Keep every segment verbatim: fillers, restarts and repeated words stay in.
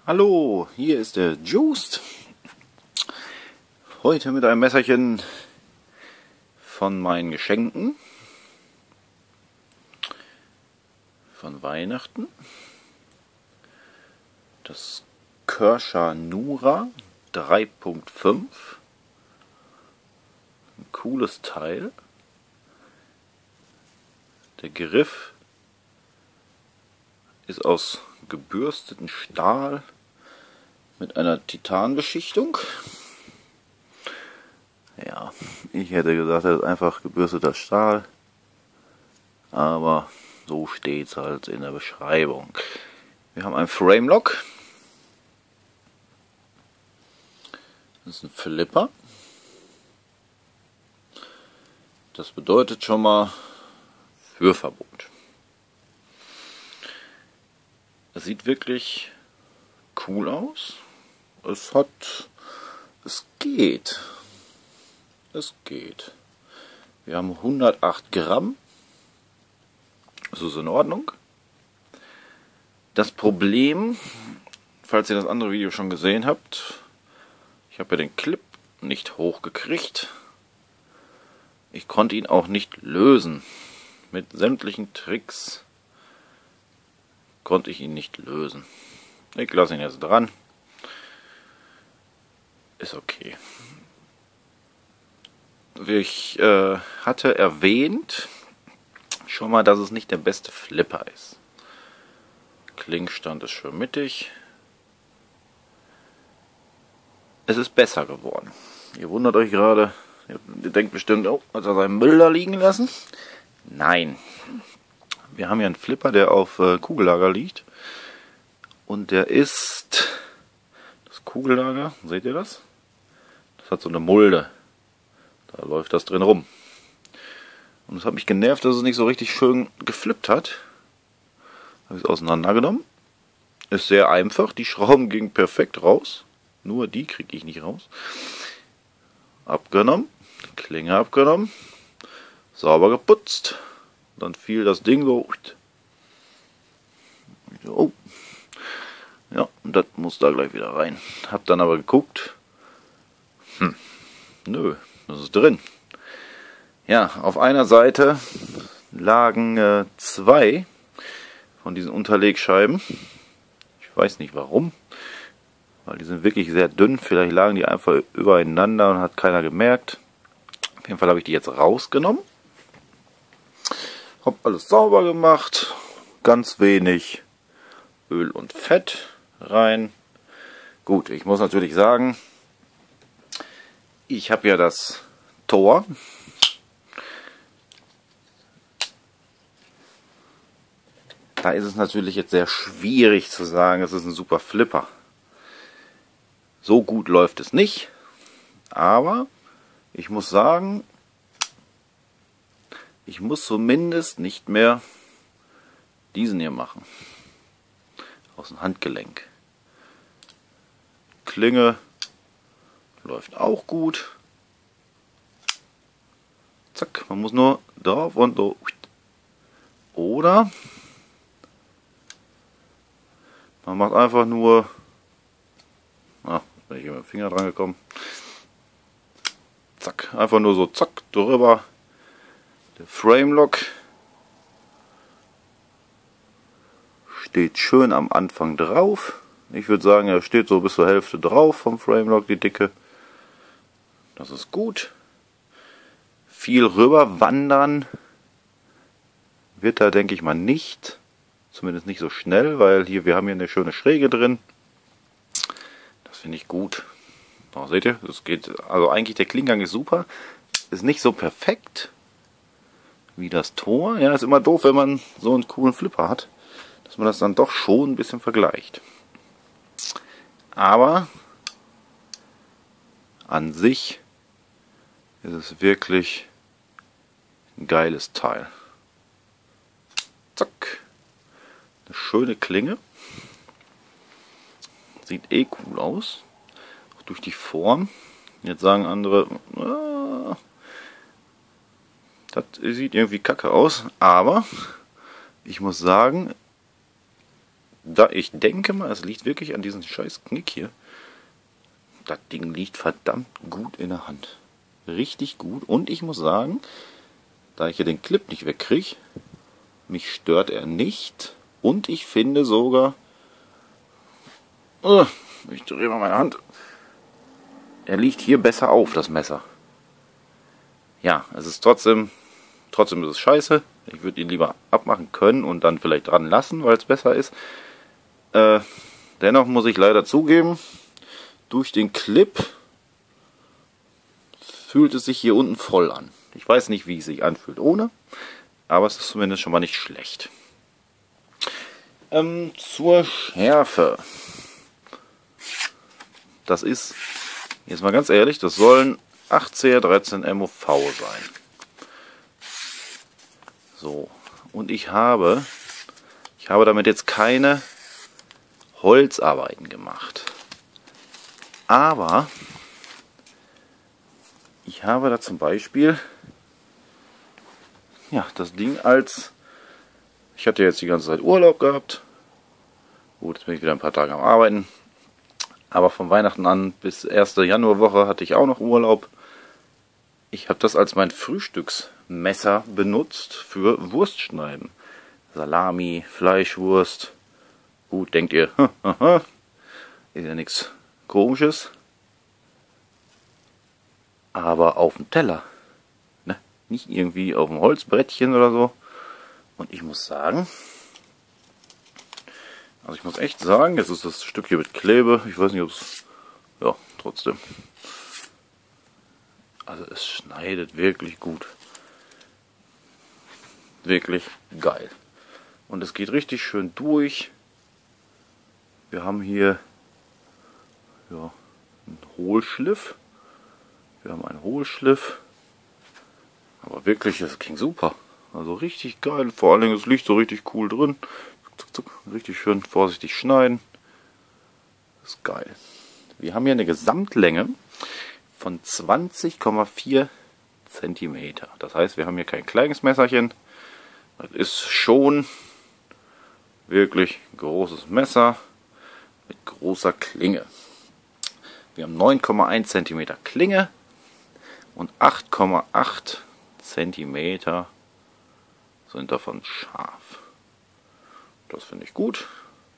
Hallo, hier ist der Juiced. Heute mit einem Messerchen von meinen Geschenken von Weihnachten. Das Kershaw Nura drei Punkt fünf. Ein cooles Teil. Der Griff ist aus gebürsteten Stahl mit einer Titanbeschichtung. Ja, ich hätte gesagt, das ist einfach gebürsteter Stahl, aber so steht es halt in der Beschreibung. Wir haben ein Frame Lock. Das ist ein Flipper. Das bedeutet schon mal Führverbot. Es sieht wirklich cool aus. Es hat, es geht. Es geht. Wir haben hundertacht Gramm. Das ist in Ordnung. Das Problem, falls ihr das andere Video schon gesehen habt, ich habe ja den Clip nicht hochgekriegt. Ich konnte ihn auch nicht lösen. Mit sämtlichen Tricks konnte ich ihn nicht lösen. Ich lasse ihn jetzt dran. Ist okay. Ich äh, hatte erwähnt schon mal, dass es nicht der beste Flipper ist. Klingstand ist schön mittig. Es ist besser geworden. Ihr wundert euch gerade, ihr denkt bestimmt, oh, hat er seinen Müll da liegen lassen? Nein. Wir haben hier einen Flipper, der auf äh, Kugellager liegt. Und der ist, das Kugellager, seht ihr das? Das hat so eine Mulde. Da läuft das drin rum. Und es hat mich genervt, dass es nicht so richtig schön geflippt hat. Habe ich es auseinandergenommen. Ist sehr einfach. Die Schrauben gingen perfekt raus. Nur die kriege ich nicht raus. Abgenommen. Klinge abgenommen. Sauber geputzt. Dann fiel das Ding so. Oh. Ja, und das muss da gleich wieder rein. Hab dann aber geguckt. Hm. Nö, das ist drin. Ja, auf einer Seite lagen äh, zwei von diesen Unterlegscheiben. Ich weiß nicht warum. Weil die sind wirklich sehr dünn. Vielleicht lagen die einfach übereinander und hat keiner gemerkt. Auf jeden Fall habe ich die jetzt rausgenommen. Hab alles sauber gemacht. Ganz wenig Öl und Fett rein. Gut, ich muss natürlich sagen, ich habe ja das Tor. Da ist es natürlich jetzt sehr schwierig zu sagen, es ist ein super Flipper. So gut läuft es nicht, aber ich muss sagen, ich muss zumindest nicht mehr diesen hier machen. Aus dem Handgelenk. Klinge läuft auch gut. Zack, man muss nur drauf und so. Oder man macht einfach nur, ah, bin ich hier mit dem Finger dran gekommen. Zack, einfach nur so zack drüber. Der Frame Lock steht schön am Anfang drauf. Ich würde sagen, er steht so bis zur Hälfte drauf vom Frame Lock, die Dicke. Das ist gut. Viel rüber wandern wird da, denke ich mal, nicht. Zumindest nicht so schnell, weil hier wir haben hier eine schöne Schräge drin. Das finde ich gut. Oh, seht ihr, das geht. Also eigentlich der Klinggang ist super. Ist nicht so perfekt wie das Tor. Ja, ist immer doof, wenn man so einen coolen Flipper hat, dass man das dann doch schon ein bisschen vergleicht. Aber an sich ist es wirklich ein geiles Teil. Zack. Eine schöne Klinge. Sieht eh cool aus. Auch durch die Form. Jetzt sagen andere, ah, das sieht irgendwie kacke aus. Aber ich muss sagen, da ich denke mal, es liegt wirklich an diesem scheiß Knick hier. Das Ding liegt verdammt gut in der Hand. Richtig gut. Und ich muss sagen, da ich hier den Clip nicht wegkriege, mich stört er nicht. Und ich finde sogar... Oh, ich drehe mal meine Hand. Er liegt hier besser auf, das Messer. Ja, es ist trotzdem... Trotzdem ist es scheiße. Ich würde ihn lieber abmachen können und dann vielleicht dran lassen, weil es besser ist. Äh, dennoch muss ich leider zugeben, durch den Clip fühlt es sich hier unten voll an. Ich weiß nicht, wie es sich anfühlt ohne, aber es ist zumindest schon mal nicht schlecht. Ähm, zur Schärfe. Das ist, jetzt mal ganz ehrlich, das sollen acht C R dreizehn M O V sein. So, und ich habe, ich habe damit jetzt keine Holzarbeiten gemacht. Aber ich habe da zum Beispiel ja, das Ding als, ich hatte jetzt die ganze Zeit Urlaub gehabt. Gut, jetzt bin ich wieder ein paar Tage am Arbeiten. Aber von Weihnachten an bis erste Januarwoche hatte ich auch noch Urlaub. Ich habe das als mein Frühstücksmesser benutzt für Wurstschneiden. Salami, Fleischwurst. Gut, denkt ihr, ist ja nichts Komisches. Aber auf dem Teller. Ne? Nicht irgendwie auf dem Holzbrettchen oder so. Und ich muss sagen, also ich muss echt sagen, jetzt ist das Stück hier mit Klebe. Ich weiß nicht, ob es, ja, trotzdem. Also es schneidet wirklich gut. Wirklich geil. Und es geht richtig schön durch. Wir haben hier ja, einen Hohlschliff. Wir haben einen Hohlschliff. Aber wirklich, es ging super. Also richtig geil. Vor allen Dingen, es liegt so richtig cool drin. Zuck, zuck, richtig schön vorsichtig schneiden. Das ist geil. Wir haben hier eine Gesamtlänge von zwanzig Komma vier Zentimeter. Das heißt, wir haben hier kein kleines Messerchen. Das ist schon wirklich ein großes Messer mit großer Klinge. Wir haben neun Komma eins Zentimeter Klinge und acht Komma acht Zentimeter sind davon scharf. Das finde ich gut.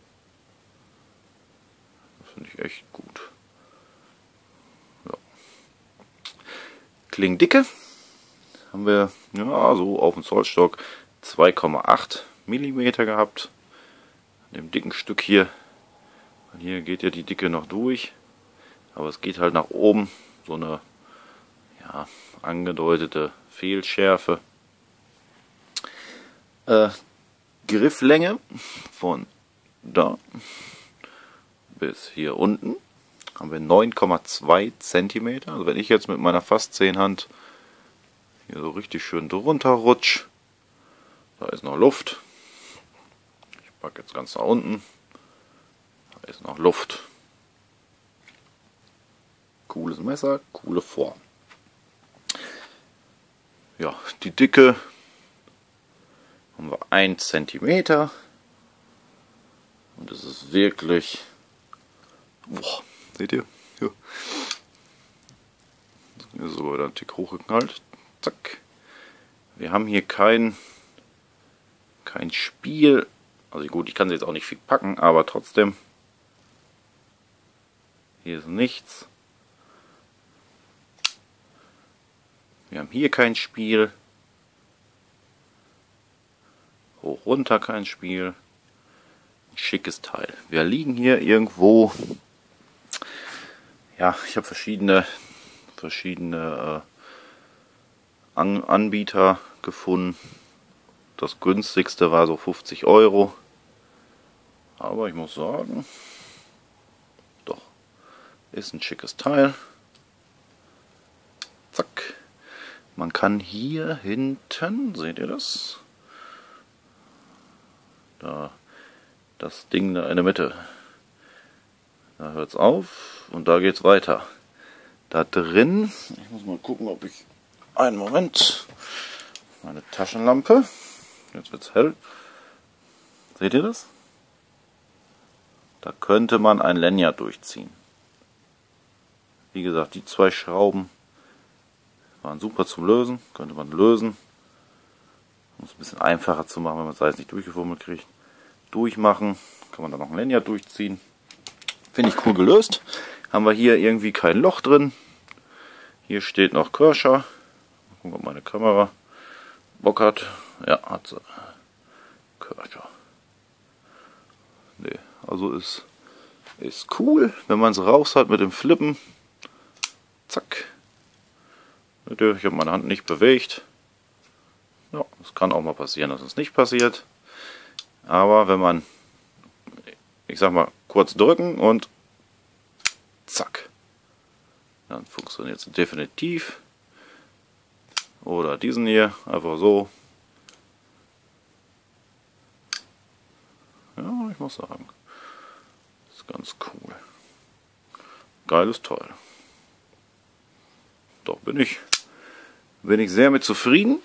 Das finde ich echt gut. Ja. Klingendicke haben wir ja so auf dem Zollstock zwei Komma acht Millimeter gehabt. An dem dicken Stück hier. Hier geht ja die Dicke noch durch. Aber es geht halt nach oben. So eine ja, angedeutete Fehlschärfe. Äh, Grifflänge von da bis hier unten haben wir neun Komma zwei Zentimeter. Also wenn ich jetzt mit meiner fast zehn Hand hier so richtig schön drunter rutsch, da ist noch Luft. Ich packe jetzt ganz nach unten. Da ist noch Luft. Cooles Messer, coole Form. Ja, die Dicke haben wir ein Zentimeter. Und es ist wirklich... Boah, seht ihr? Ja. Hier ist sogar wieder ein Tick hochgeknallt. Zack. Wir haben hier kein, kein Spiel. Also gut, ich kann sie jetzt auch nicht viel packen, aber trotzdem. Hier ist nichts. Wir haben hier kein Spiel. Hoch runter kein Spiel. Ein schickes Teil. Wir liegen hier irgendwo. Ja, ich habe verschiedene verschiedene äh, An Anbieter gefunden. Das günstigste war so fünfzig Euro. Aber ich muss sagen, doch, ist ein schickes Teil. Zack. Man kann hier hinten, seht ihr das? Da, das Ding da in der Mitte. Da hört es auf und da geht es weiter. Da drin, ich muss mal gucken, ob ich, einen Moment, meine Taschenlampe, jetzt wird es hell. Seht ihr das? Da könnte man ein Lanyard durchziehen. Wie gesagt, die zwei Schrauben waren super zum Lösen. Könnte man lösen. Um es ein bisschen einfacher zu machen, wenn man es alles nicht durchgefummelt kriegt. Durchmachen. Kann man da noch ein Lanyard durchziehen. Finde ich cool gelöst. Haben wir hier irgendwie kein Loch drin. Hier steht noch Kershaw. Mal gucken, ob meine Kamera Bock hat. Ja, hat sie. Kershaw. Nee, also ist, ist cool, wenn man es raus hat mit dem Flippen. Zack. Ich habe meine Hand nicht bewegt. Ja, es kann auch mal passieren, dass es nicht passiert. Aber wenn man, ich sag mal, kurz drücken und zack, dann funktioniert es definitiv. Oder diesen hier, einfach so. Ja, ich muss sagen, ist ganz cool. Geiles Teil. Doch bin ich, bin ich sehr mit zufrieden.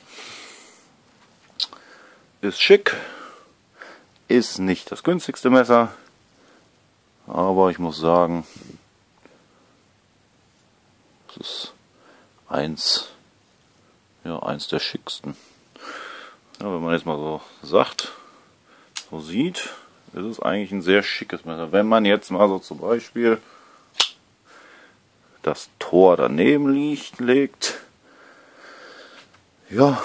Ist schick. Ist nicht das günstigste Messer. Aber ich muss sagen, es ist eins, ja, eins der schicksten. Ja, wenn man jetzt mal so sagt, so sieht, ist es eigentlich ein sehr schickes Messer. Wenn man jetzt mal so zum Beispiel das Tor daneben liegt, legt, ja,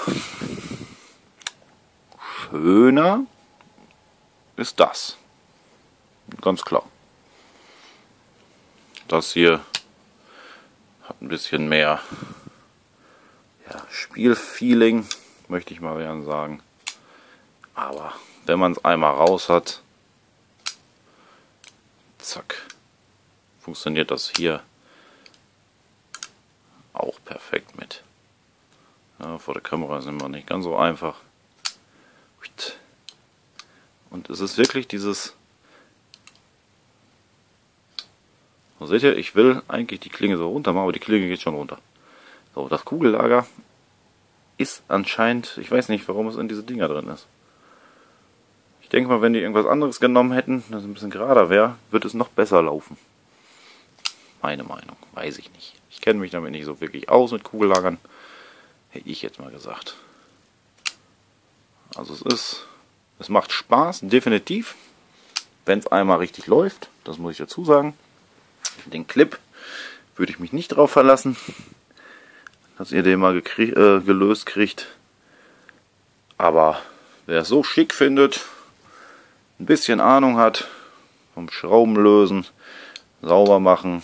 schöner ist das. Ganz klar. Das hier hat ein bisschen mehr, ja, Spielfeeling, möchte ich mal gerne sagen. Aber wenn man es einmal raus hat, zack, funktioniert das hier auch perfekt mit. Ja, vor der Kamera ist immer nicht ganz so einfach. Und es ist wirklich dieses, so seht ihr, ich will eigentlich die Klinge so runter machen, aber die Klinge geht schon runter. So, das Kugellager ist anscheinend, ich weiß nicht, warum es in diese Dinger drin ist. Ich denke mal, wenn die irgendwas anderes genommen hätten, das ein bisschen gerader wäre, wird es noch besser laufen. Meine Meinung, weiß ich nicht. Ich kenne mich damit nicht so wirklich aus mit Kugellagern, hätte ich jetzt mal gesagt. Also es ist, es macht Spaß, definitiv, wenn es einmal richtig läuft, das muss ich dazu sagen. Den Clip würde ich mich nicht drauf verlassen, dass ihr den mal gekrie äh, gelöst kriegt. Aber wer es so schick findet, ein bisschen Ahnung hat vom Schraubenlösen, sauber machen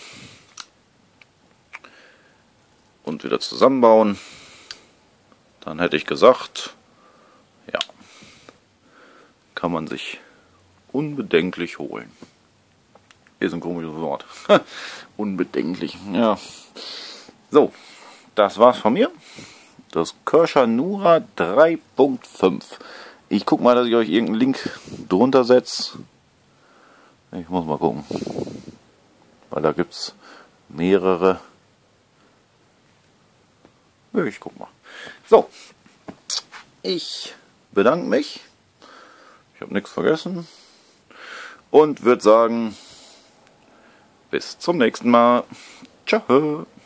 und wieder zusammenbauen, dann hätte ich gesagt, ja, kann man sich unbedenklich holen. Ist ein komisches Wort. Unbedenklich, ja. So, das war's von mir. Das Kershaw Nura drei Punkt fünf. Ich guck mal, dass ich euch irgendeinen Link drunter setze. Ich muss mal gucken. Weil da gibt's mehrere. Ich guck mal. So. Ich bedanke mich. Ich habe nichts vergessen. Und würde sagen, bis zum nächsten Mal. Ciao.